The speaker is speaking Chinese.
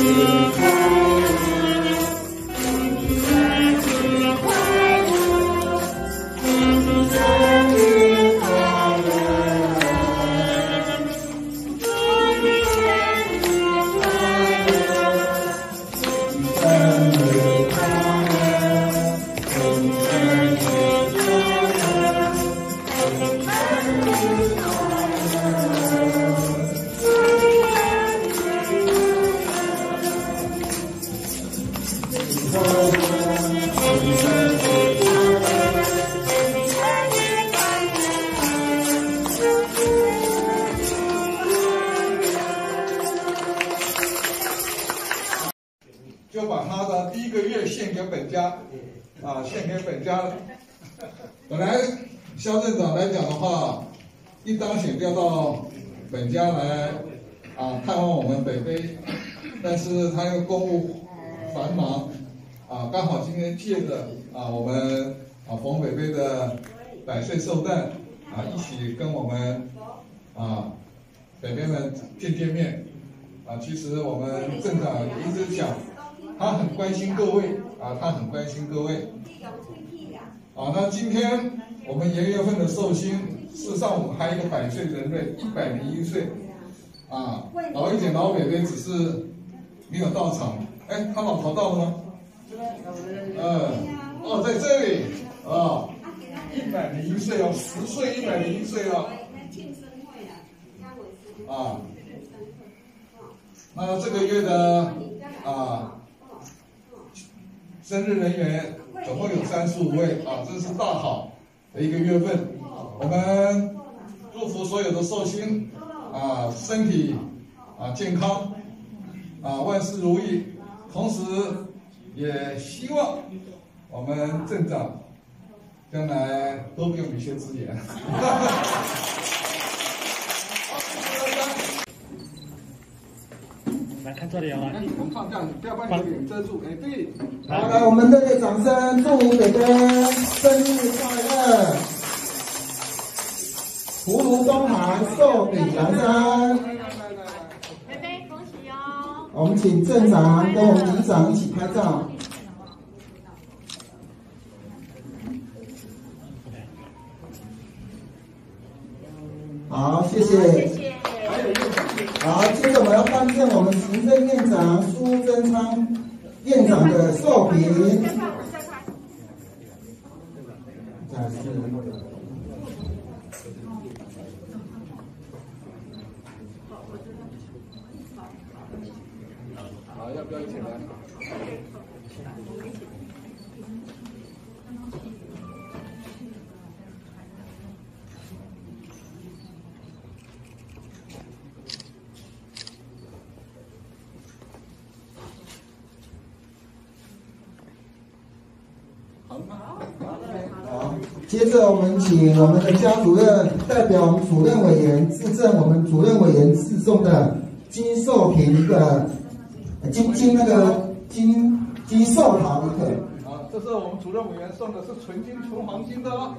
就把他的第1个月献给本家，献给本家了。本来肖镇长来讲的话，一当选就要到本家来探望我们北北，但是他又公务繁忙刚好今天借着我们冯北北的100岁寿诞一起跟我们北北们见面其实我们镇长也一直讲。他很关心各位他很关心各位那今天我们元月份的寿星，事实上我们还有一个100岁人类，101岁老一点老北北只是没有到场。哎，他老婆到了吗？在这里101岁哦，10岁101岁了那这个月的生日人员总共有35位这是大好的一个月份。我们祝福所有的寿星身体健康万事如意，同时也希望我们镇长将来多给我们一些资源。 来看这里啊！ 我们放这样，不要把你的脸遮住。对。 好，来，我们热烈掌声，祝福北北生日快乐，福如东海，寿比南山。 北北恭喜哦！ 我们请镇长跟我们里长一起拍照。好，谢谢。好，接着我要颁赠我们行政院长苏贞昌院长的寿品。 好，要不要一起来？ 好，接着我们请我们的家主任代表我们主任委员致赠我们主任委员致送的金寿瓶的金寿桃一个。 这是我们主任委员送的，是纯金纯黄金的哦。